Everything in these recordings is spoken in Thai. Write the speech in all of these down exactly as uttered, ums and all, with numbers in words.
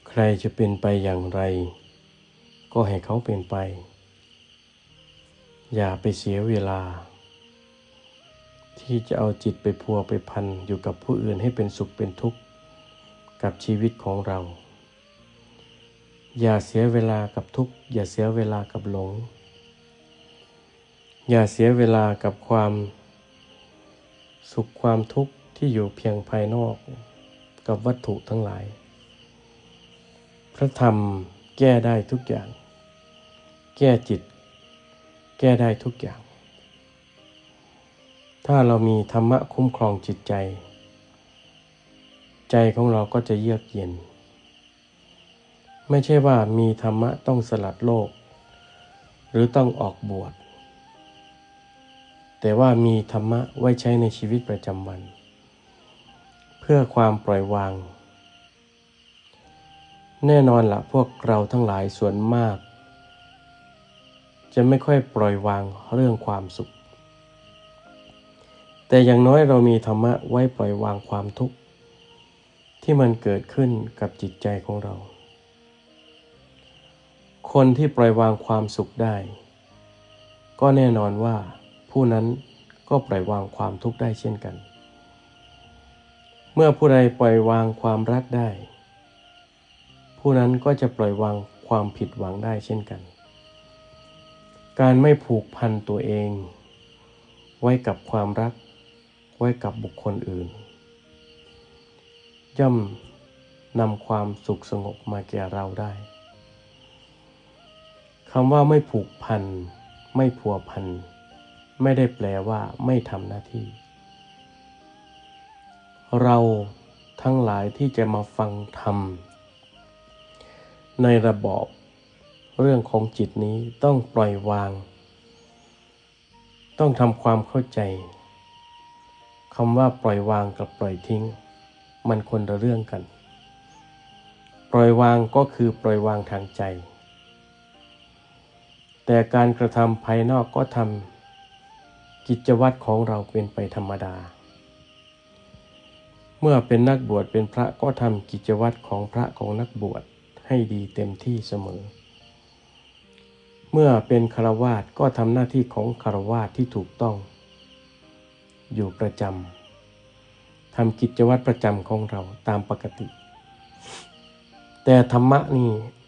ใครจะเป็นไปอย่างไรก็ให้เขาเป็นไปอย่าไปเสียเวลาที่จะเอาจิตไปพัวไปพันอยู่กับผู้อื่นให้เป็นสุขเป็นทุกข์กับชีวิตของเราอย่าเสียเวลากับทุกข์อย่าเสียเวลากับหลงอย่าเสียเวลากับความสุขความทุกข์ที่อยู่เพียงภายนอกกับวัตถุทั้งหลายพระธรรมแก้ได้ทุกอย่างแก้จิตแก้ได้ทุกอย่างถ้าเรามีธรรมะคุ้มครองจิตใจใจของเราก็จะเยือกเย็นไม่ใช่ว่ามีธรรมะต้องสลัดโลกหรือต้องออกบวชแต่ว่ามีธรรมะไว้ใช้ในชีวิตประจำวันเพื่อความปล่อยวางแน่นอนละพวกเราทั้งหลายส่วนมากจะไม่ค่อยปล่อยวางเรื่องความสุขแต่อย่างน้อยเรามีธรรมะไว้ปล่อยวางความทุกข์ที่มันเกิดขึ้นกับจิตใจของเราคนที่ปล่อยวางความสุขได้ก็แน่นอนว่าผู้นั้นก็ปล่อยวางความทุกข์ได้เช่นกันเมื่อผู้ใดปล่อยวางความรักได้ผู้นั้นก็จะปล่อยวางความผิดหวังได้เช่นกันการไม่ผูกพันตัวเองไว้กับความรักไว้กับบุคคลอื่นย่อมนำความสุขสงบมาแก่เราได้คำว่าไม่ผูกพันไม่พัวพันไม่ได้แปลว่าไม่ทำหน้าที่เราทั้งหลายที่จะมาฟังธรรมในระบอบเรื่องของจิตนี้ต้องปล่อยวางต้องทำความเข้าใจคำว่าปล่อยวางกับปล่อยทิ้งมันคนละเรื่องกันปล่อยวางก็คือปล่อยวางทางใจแต่การกระทำภายนอกก็ทำกิจวัตรของเราเป็นไปธรรมดาเมื่อเป็นนักบวชเป็นพระก็ทำกิจวัตรของพระของนักบวชให้ดีเต็มที่เสมอเมื่อเป็นฆราวาสก็ทำหน้าที่ของฆราวาสที่ถูกต้องอยู่ประจำทำกิจวัตรประจำของเราตามปกติแต่ธรรมะนี่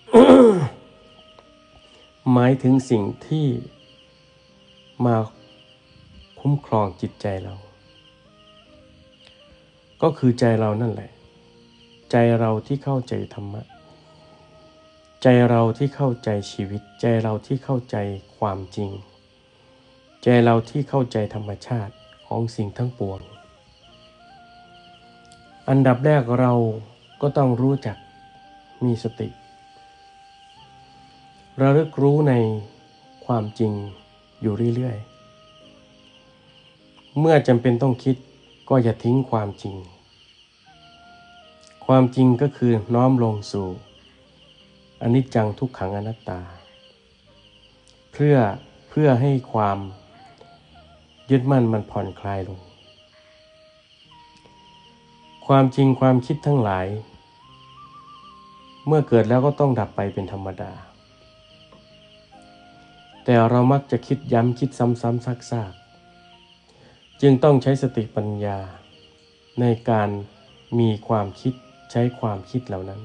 หมายถึงสิ่งที่มาคุ้มครองจิตใจเราก็คือใจเรานั่นแหละใจเราที่เข้าใจธรรมะใจเราที่เข้าใจชีวิตใจเราที่เข้าใจความจริงใจเราที่เข้าใจธรรมชาติของสิ่งทั้งปวงอันดับแรกเราก็ต้องรู้จักมีสติระลึกรู้ในความจริงอยู่เรื่อยๆเมื่อจำเป็นต้องคิดก็อย่าทิ้งความจริงความจริงก็คือน้อมลงสู่อนิจจังทุกขังอนัตตาเพื่อเพื่อให้ความยึดมั่นมันผ่อนคลายลงความจริงความคิดทั้งหลายเมื่อเกิดแล้วก็ต้องดับไปเป็นธรรมดาแต่เรามักจะคิดย้ำคิดซ้ำๆซากๆจึงต้องใช้สติปัญญาในการมีความคิดใช้ความคิดเหล่านั้น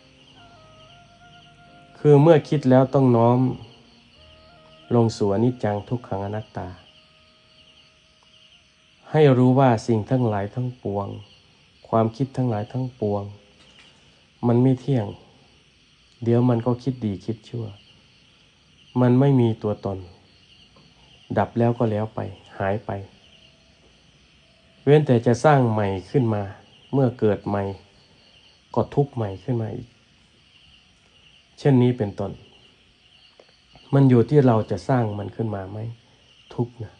คือเมื่อคิดแล้วต้องน้อมลงสู่อนิจจังทุกขังอนัตตาให้รู้ว่าสิ่งทั้งหลายทั้งปวงความคิดทั้งหลายทั้งปวงมันไม่เที่ยงเดี๋ยวมันก็คิดดีคิดชั่วมันไม่มีตัวตนดับแล้วก็แล้วไปหายไปเว้นแต่จะสร้างใหม่ขึ้นมาเมื่อเกิดใหม่ก็ทุกข์ใหม่ขึ้นมาอีกเช่นนี้เป็นต้นมันอยู่ที่เราจะสร้างมันขึ้นมาไหมทุกข์นะ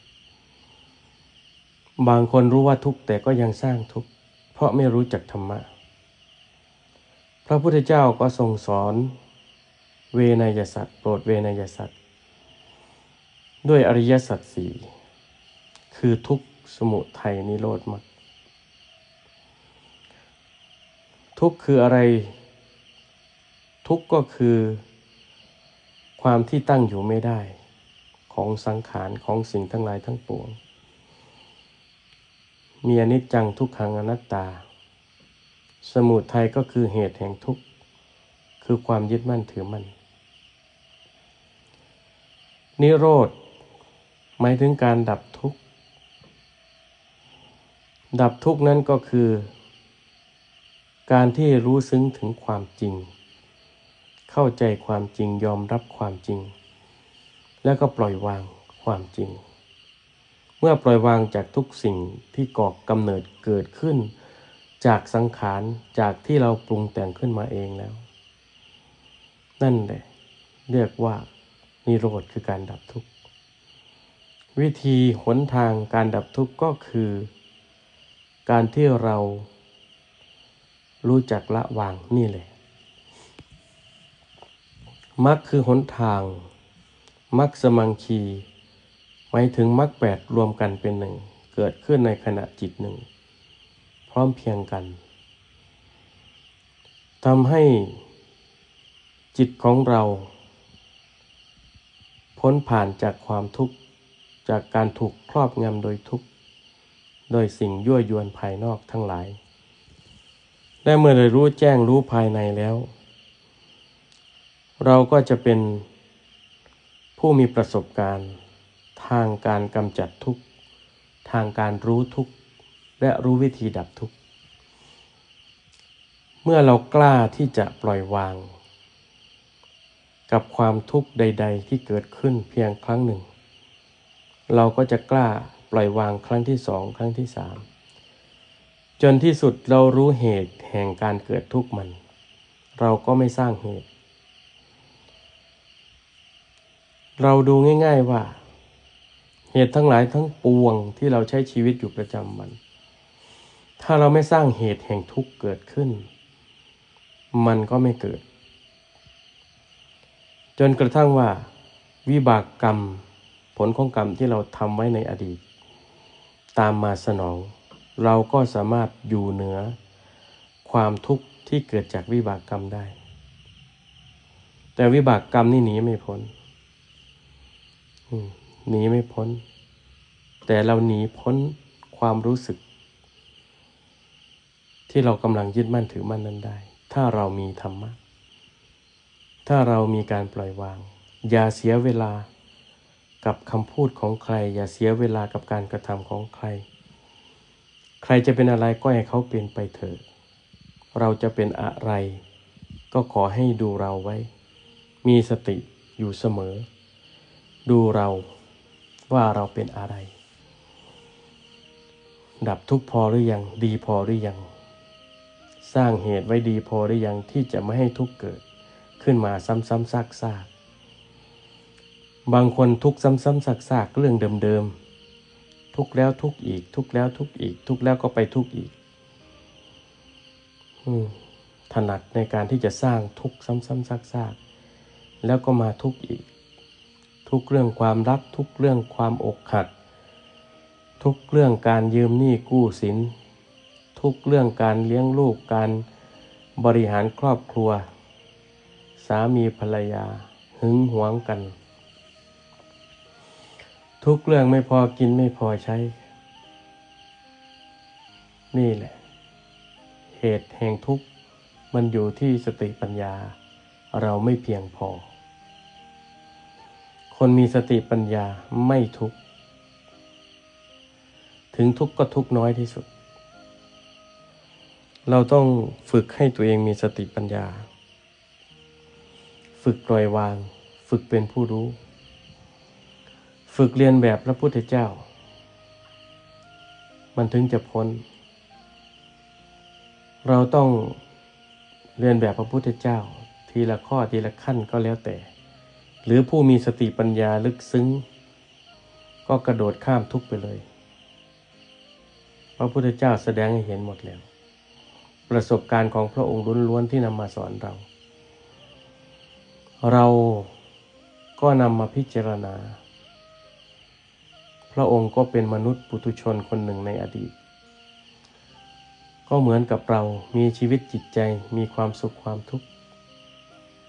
บางคนรู้ว่าทุกข์แต่ก็ยังสร้างทุกข์เพราะไม่รู้จักธรรมะพระพุทธเจ้าก็ทรงสอนเวนยสัตว์โปรดเวนยสัตว์ด้วยอริยสัจสี่คือทุกข์สมุทัยนิโรธมรรคทุกข์คืออะไรทุกข์ก็คือความที่ตั้งอยู่ไม่ได้ของสังขารของสิ่งทั้งหลายทั้งปวงมีอนิจจังทุกขังอนัตตาสมุทัยก็คือเหตุแห่งทุกข์คือความยึดมั่นถือมั่นนิโรธหมายถึงการดับทุกข์ดับทุกข์นั้นก็คือการที่รู้ซึ้งถึงความจริงเข้าใจความจริงยอมรับความจริงแล้วก็ปล่อยวางความจริงเมื่อปล่อยวางจากทุกสิ่งที่ก่อกำเนิดเกิดขึ้นจากสังขารจากที่เราปรุงแต่งขึ้นมาเองแล้วนั่นแหละเรียกว่านิโรธคือการดับทุกข์วิธีหนทางการดับทุกข์ก็คือการที่เรารู้จักละวางนี่แหละมรรคคือหนทางมรรคสมังคีหมายถึงมรรคแปดรวมกันเป็นหนึ่งเกิดขึ้นในขณะจิตหนึ่งพร้อมเพรียงกันทำให้จิตของเราพ้นผ่านจากความทุกข์จากการถูกครอบงำโดยทุกข์โดยสิ่งยั่วยวนภายนอกทั้งหลายและเมื่อได้รู้แจ้งรู้ภายในแล้วเราก็จะเป็นผู้มีประสบการณ์ทางการกำจัดทุกข์ทางการรู้ทุกข์และรู้วิธีดับทุกข์เมื่อเรากล้าที่จะปล่อยวางกับความทุกข์ใดๆที่เกิดขึ้นเพียงครั้งหนึ่งเราก็จะกล้าปล่อยวางครั้งที่สองครั้งที่สามจนที่สุดเรารู้เหตุแห่งการเกิดทุกข์มันเราก็ไม่สร้างเหตุเราดูง่ายๆว่าเหตุทั้งหลายทั้งปวงที่เราใช้ชีวิตอยู่ประจำวันถ้าเราไม่สร้างเหตุแห่งทุกข์เกิดขึ้นมันก็ไม่เกิดจนกระทั่งว่าวิบากกรรมผลของกรรมที่เราทำไว้ในอดีตตามมาสนองเราก็สามารถอยู่เหนือความทุกข์ที่เกิดจากวิบากกรรมได้แต่วิบากกรรมนี่หนีไม่พ้นหนีไม่พ้นแต่เราหนีพ้นความรู้สึกที่เรากำลังยึดมั่นถือมั่นนั้นได้ถ้าเรามีธรรมะถ้าเรามีการปล่อยวางอย่าเสียเวลากับคำพูดของใครอย่าเสียเวลากับการกระทำของใครใครจะเป็นอะไรก็ให้เขาเป็นไปเถิดเราจะเป็นอะไรก็ขอให้ดูเราไว้มีสติอยู่เสมอดูเราว่าเราเป็นอะไรดับทุกข์พอหรือยังดีพอหรือยังสร้างเหตุไว้ดีพอหรือยังที่จะไม่ให้ทุกข์เกิดขึ้นมาซ้ำๆซากๆบางคนทุกข์ซ้ำๆซากๆเรื่องเดิมๆทุกข์แล้วทุกข์อีกทุกข์แล้วทุกข์อีกทุกข์แล้วก็ไปทุกข์อีกถนัดในการที่จะสร้างทุกข์ซ้ำๆซากๆแล้วก็มาทุกข์อีกทุกเรื่องความรักทุกเรื่องความอกหักทุกเรื่องการยืมหนี้กู้สินทุกเรื่องการเลี้ยงลูกการบริหารครอบครัวสามีภรรยาหึงหวงกันทุกเรื่องไม่พอกินไม่พอใช้นี่แหละเหตุแห่งทุกข์มันอยู่ที่สติปัญญาเราไม่เพียงพอคนมีสติปัญญาไม่ทุกข์ถึงทุกข์ก็ทุกข์น้อยที่สุดเราต้องฝึกให้ตัวเองมีสติปัญญาฝึกปล่อยวางฝึกเป็นผู้รู้ฝึกเรียนแบบพระพุทธเจ้ามันถึงจะพ้นเราต้องเรียนแบบพระพุทธเจ้าทีละข้อทีละขั้นก็แล้วแต่หรือผู้มีสติปัญญาลึกซึ้งก็กระโดดข้ามทุกข์ไปเลยพระพุทธเจ้าแสดงให้เห็นหมดแล้วประสบการณ์ของพระองค์ล้วนๆที่นำมาสอนเราเราก็นำมาพิจารณาพระองค์ก็เป็นมนุษย์ปุถุชนคนหนึ่งในอดีตก็เหมือนกับเรามีชีวิตจิตใจมีความสุขความทุกข์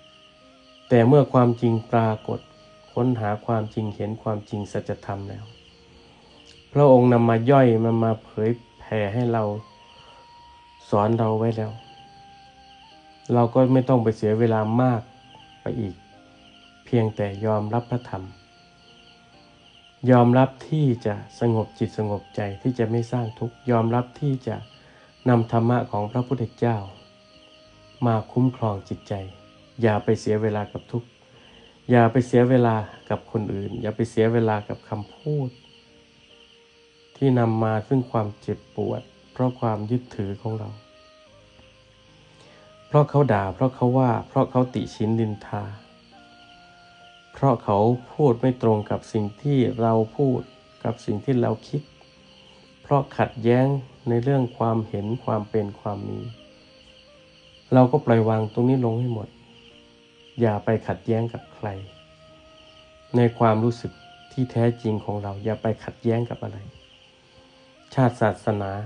แต่เมื่อความจริงปรากฏค้นหาความจริงเห็นความจริงสัจธรรมแล้วพระองค์นำมาย่อยมันมาเผยแผ่ให้เราสอนเราไว้แล้วเราก็ไม่ต้องไปเสียเวลามากไปอีกเพียงแต่ยอมรับพระธรรมยอมรับที่จะสงบจิตสงบใจที่จะไม่สร้างทุกข์ยอมรับที่จะนำธรรมะของพระพุทธเจ้ามาคุ้มครองจิตใจอย่าไปเสียเวลากับทุกข์อย่าไปเสียเวลากับคนอื่นอย่าไปเสียเวลากับคำพูดที่นำมาซึ่งความเจ็บปวดเพราะความยึดถือของเราเพราะเขาด่าเพราะเขาว่าเพราะเขาติฉินนินทาเพราะเขาพูดไม่ตรงกับสิ่งที่เราพูดกับสิ่งที่เราคิดเพราะขัดแย้งในเรื่องความเห็นความเป็นความมีเราก็ปล่อยวางตรงนี้ลงให้หมดอย่าไปขัดแย้งกับใครในความรู้สึกที่แท้จริงของเราอย่าไปขัดแย้งกับอะไรชาติศาสนา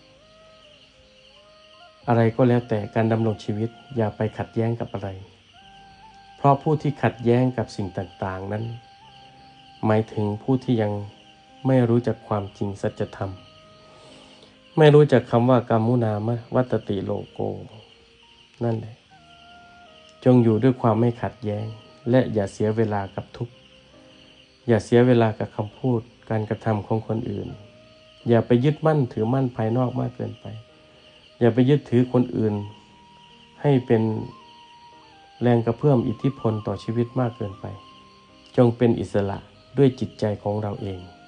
อะไรก็แล้วแต่การดำรงชีวิตอย่าไปขัดแย้งกับอะไรเพราะผู้ที่ขัดแย้งกับสิ่งต่างๆนั้นหมายถึงผู้ที่ยังไม่รู้จักความจริงสัจธรรมไม่รู้จักคำว่ากัมมุนามะวัตติโลโกนั่นแหละจงอยู่ด้วยความไม่ขัดแย้งและอย่าเสียเวลากับทุกข์อย่าเสียเวลากับคำพูดการกระทำของคนอื่นอย่าไปยึดมั่นถือมั่นภายนอกมากเกินไปอย่าไปยึดถือคนอื่นให้เป็นแรงกระเพื่อมอิทธิพลต่อชีวิตมากเกินไปจงเป็นอิสระด้วยจิตใจของเราเอง